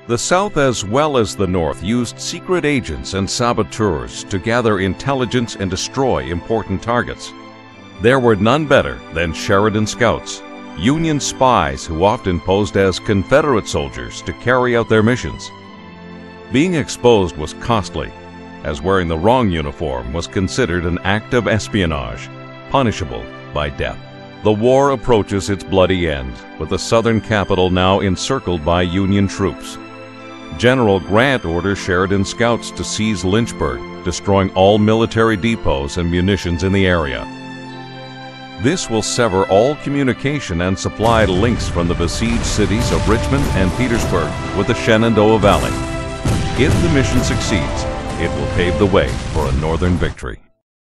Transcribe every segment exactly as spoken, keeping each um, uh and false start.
The South as well as the North used secret agents and saboteurs to gather intelligence and destroy important targets. There were none better than Sheridan Scouts, Union spies who often posed as Confederate soldiers to carry out their missions. Being exposed was costly, as wearing the wrong uniform was considered an act of espionage, punishable by death. The war approaches its bloody end, with the southern capital now encircled by Union troops. General Grant orders Sheridan Scouts to seize Lynchburg, destroying all military depots and munitions in the area. This will sever all communication and supply links from the besieged cities of Richmond and Petersburg with the Shenandoah Valley. If the mission succeeds, it will pave the way for a Northern victory.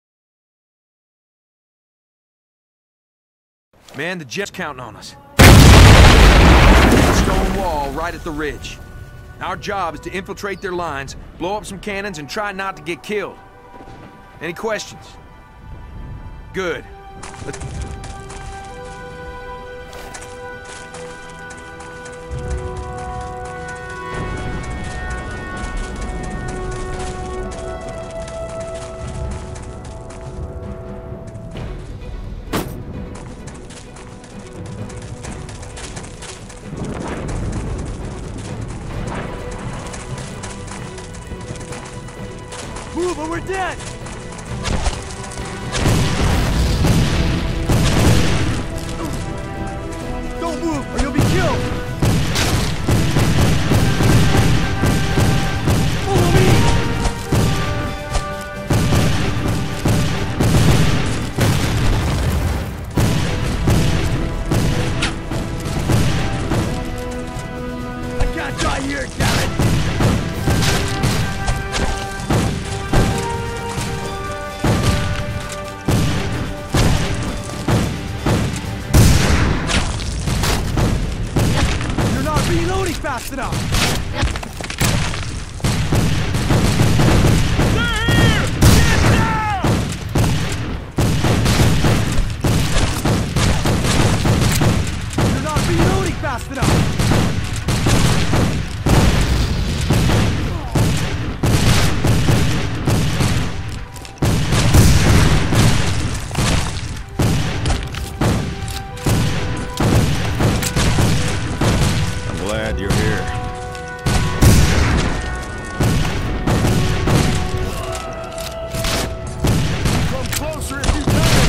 Man, the jet's counting on us. Stone wall right at the ridge. Our job is to infiltrate their lines, blow up some cannons, and try not to get killed. Any questions? Good. Let's... Move or we're dead! Don't move or you'll be killed! Follow me! I can't die here, damn it! Fast enough! They're here! Get down! You're not reloading fast enough! Glad you're here. Come closer if you can.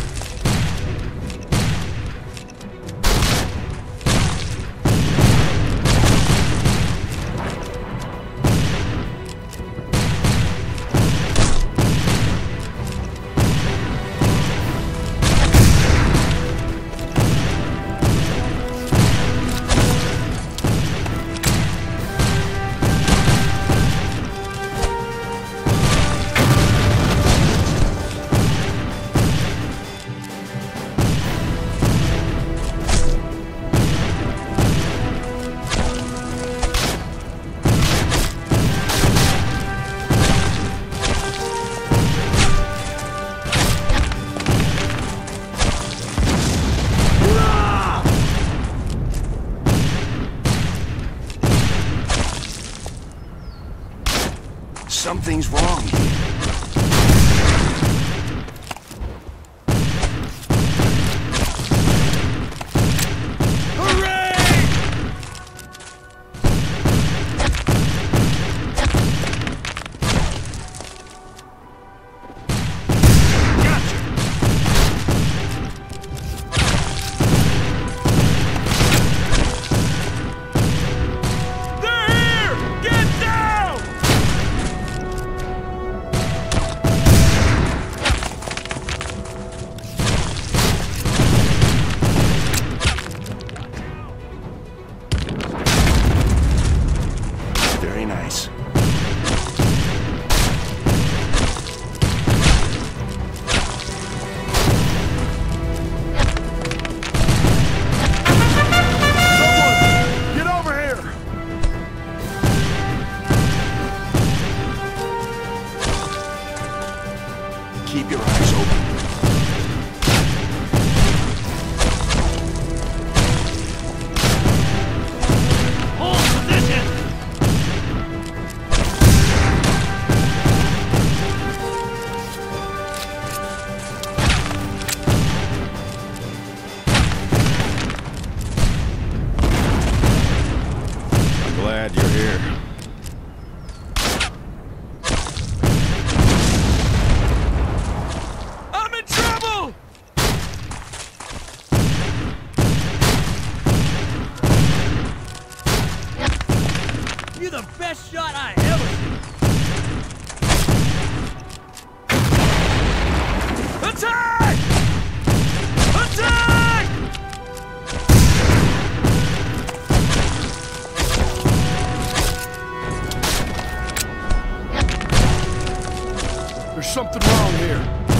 Something's wrong here. glad you're here. I'm in trouble! You're the best shot I ever seen. Attack! Attack! There's something wrong here.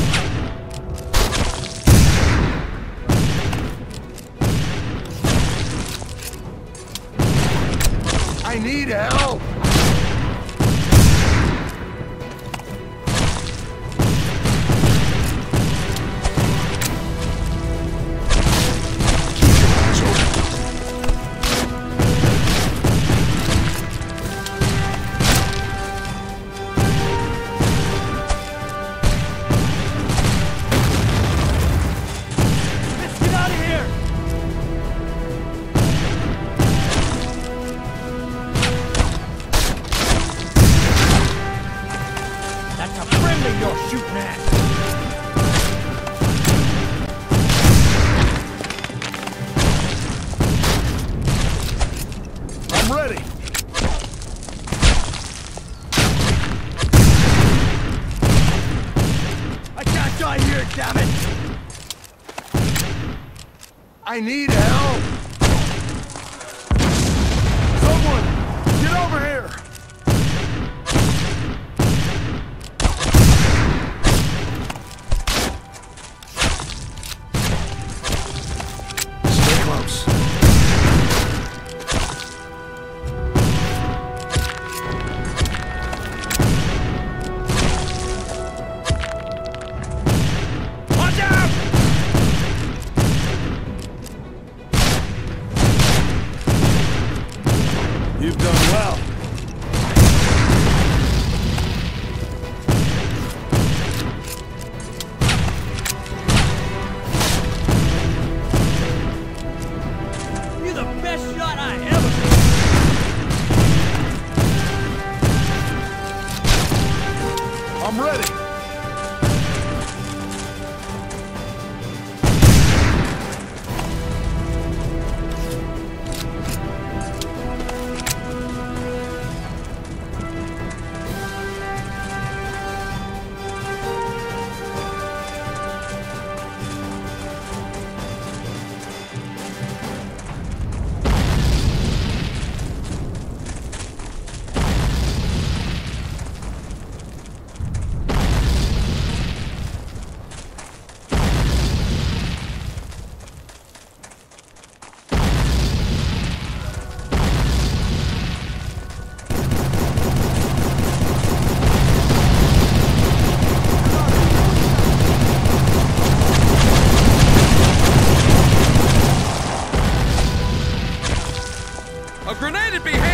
I need help! Let's get out of here! That's a friendly you're shooting at. I'm ready! I can't die here, damn it! I need help! Someone! Get over here! Stay close. Watch out! You've done well. You're the best shot I ever seen. I'm ready. A grenade would be handy!